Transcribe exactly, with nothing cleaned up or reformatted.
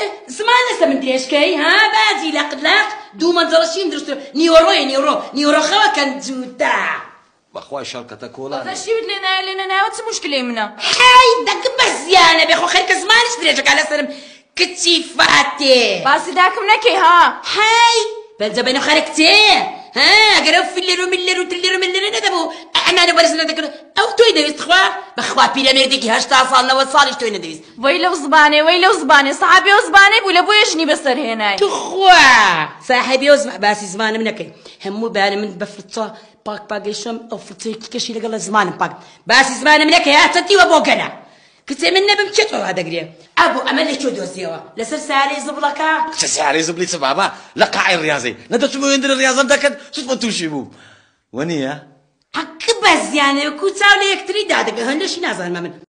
زمان هسه من درێژکەی ها بازی لە قلاق دوو مەنزەڵەشیم دروست نیوەڕۆی نیوەڕۆ نیوەڕۆخەوە کەن جووتا بەخوای شەڵکەتە کۆڵانە شیوت لێ نایە لێنە ناوە چ موشکلەی منە حای دەک بەزیانە بێ خۆ خەریکە زمانش درێژەکە لەسەرم کچی فاتێ باسی داکەم نەکەی ها حای بەنجە بەنە خەرە کچێ ها ئەگەر ئەو فیلێر و میلێر و تلێر و ملێرە نەدەبوو ئەمانە بەرز نەدەکرد ئەو تۆی دەویست خوا بەخوا پیرەمێردێکی هەشتا ساڵ نەوەت ساڵیش تۆی نەدەویست وەی لەو زبانێ وەی لەو زبانێ سەحابێ ئەو زبانەی بوو لە بۆیە ژنی بەسەر هێنای توخوا ساحبی ئەو باسی زمانم نەکەی هەموو بارە من بە فرچە پاک پاگەیشەم ئەو فرچەیەکی کەشی لەگەڵ زمانم پاک باسی زمانم نەکەی هاتەتیوە بۆ گەنە کچێ من نەبم چێتەوە دەگرێ ئەبوو ئەمە لەکوێ دۆزیەوە لەسەر سارەی زبڵەکە کچە سیارەی زبلی چ بابا لە قاعی ڕیاضەی نەدەچمە وێندرە ریاضەم دەکەن سوت بە تووشی بوو وە نییە حەق بەزیانە کوو چاو لە یەکتری دادەگە هەندەشی نازانمە من